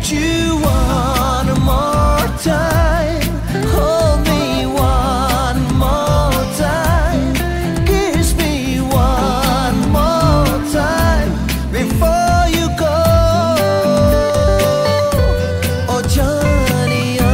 you one more time. Hold me one more time. Kiss me one more time before you go. Oh, Janiya.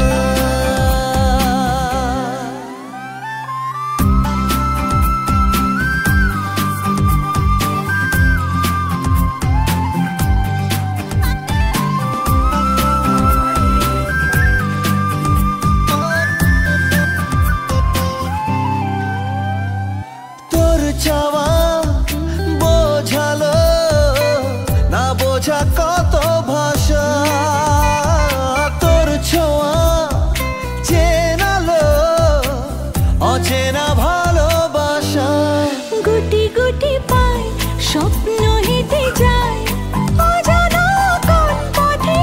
তোর চাওয়া বোঝালো না বোঝা কত ভাষা, তোর ছোঁয়া চেনালো অচেনা ভালোবাসা। গুটি গুটি পায় স্বপ্ন হেঁটে যায় অজানা কোন পথে,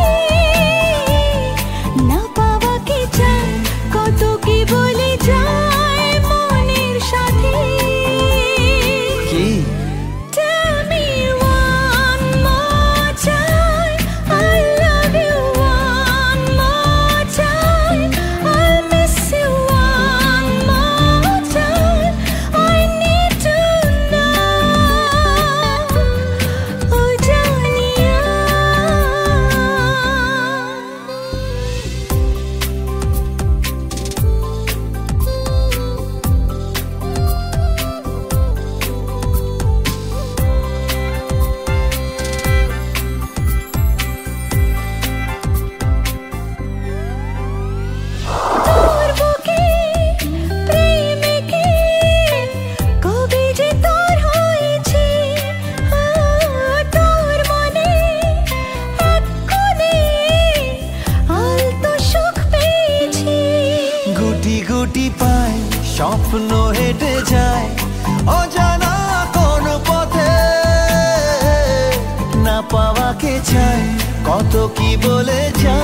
না পাওয়াকে চায় কত কি বলে যায় মনের সাথে। কি Tell me one more time I love you, one more time I'll miss you, one more time I need to know. Oh, Janiya. তোর বুকে প্রেমিকে কবে যে তোর হয়েছে, তোর মনে এক কোণে আলতো সুখ পেয়েছি। গুটি গুটি পায় স্বপ্ন হেঁটে যায় অজানা কোন পথে, না পাওয়াকে চায় কত কি বলে যায়